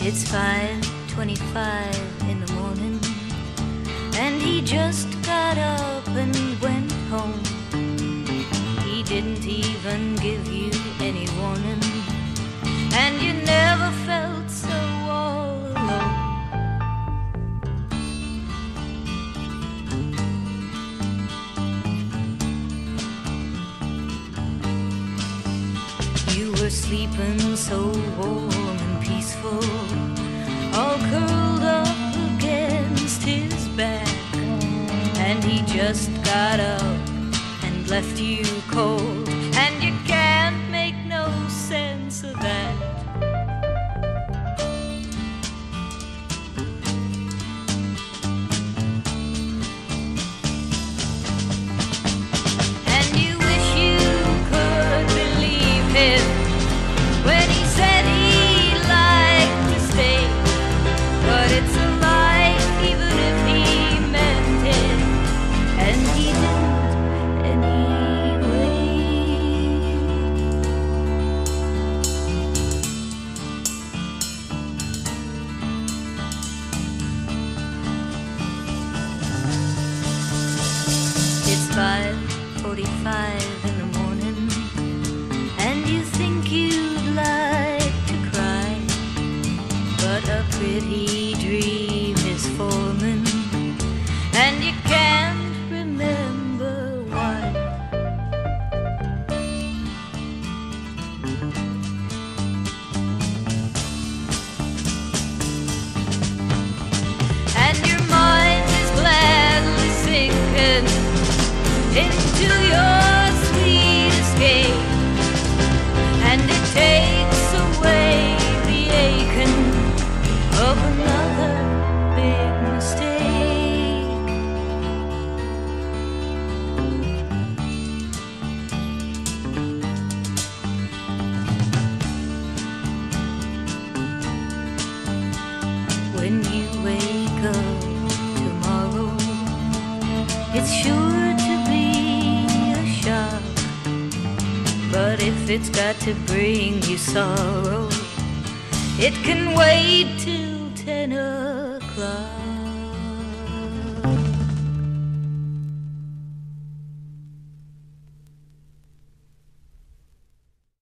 It's 5:25 in the morning, and he just got up and went home. He didn't even give you any warning, and you never felt so all alone. You were sleeping so warm and peaceful, all curled up against his back, and he just got up and left you cold, and you can't make no sense of that. And you wish you could believe him when he said he'd like to stay, but it's a lie even if he meant it, and he didn't anyway. It's 5:45 in the morning, and you think you'd like to cry, but a pretty dream is forming, and you can't remember why. And your mind is gladly sinking into your sweet escape, and it takes away the aching of another big mistake. When you wake up tomorrow, it's sure to be a shock, but if it's got to bring you sorrow, it can wait till 10 o'clock.